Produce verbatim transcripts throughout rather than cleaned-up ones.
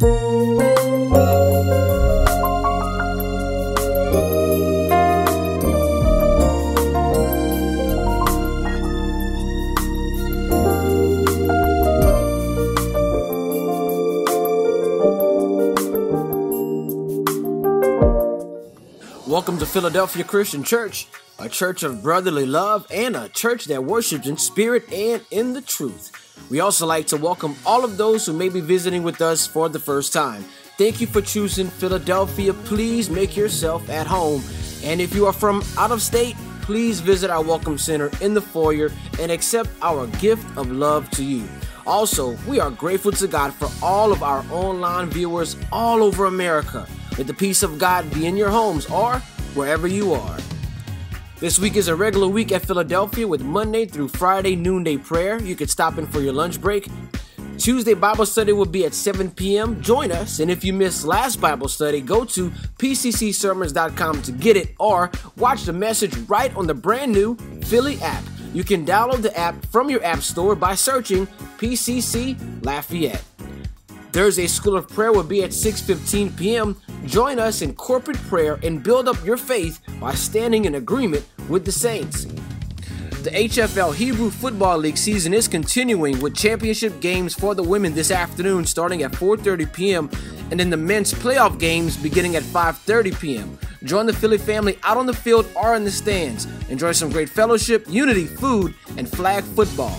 Welcome to Philadelphia Christian Church, a church of brotherly love and a church that worships in spirit and in the truth. We also like to welcome all of those who may be visiting with us for the first time. Thank you for choosing Philadelphia. Please make yourself at home. And if you are from out of state, please visit our Welcome Center in the foyer and accept our gift of love to you. Also, we are grateful to God for all of our online viewers all over America. May the peace of God be in your homes or wherever you are. This week is a regular week at Philadelphia with Monday through Friday noonday prayer. You can stop in for your lunch break. Tuesday Bible study will be at seven p.m. Join us. And if you missed last Bible study, go to p c c sermons dot com to get it or watch the message right on the brand new Philly app. You can download the app from your app store by searching P C C Lafayette. Thursday School of Prayer will be at six fifteen p.m. Join us in corporate prayer and build up your faith by standing in agreement with the saints. The H F L Hebrew Football League season is continuing with championship games for the women this afternoon starting at four thirty p.m. and then the men's playoff games beginning at five thirty p.m. Join the Philly family out on the field or in the stands. Enjoy some great fellowship, unity, food, and flag football.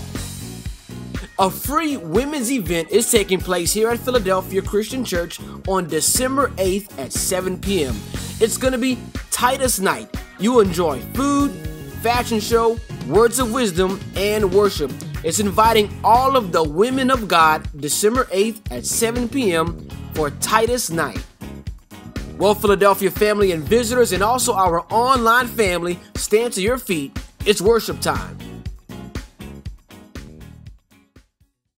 A free women's event is taking place here at Philadelphia Christian Church on December eighth at seven p.m. It's going to be Titus Night. You enjoy food, fashion show, words of wisdom, and worship. It's inviting all of the women of God December eighth at seven p.m. for Titus Night. Well, Philadelphia family and visitors and also our online family, stand to your feet. It's worship time.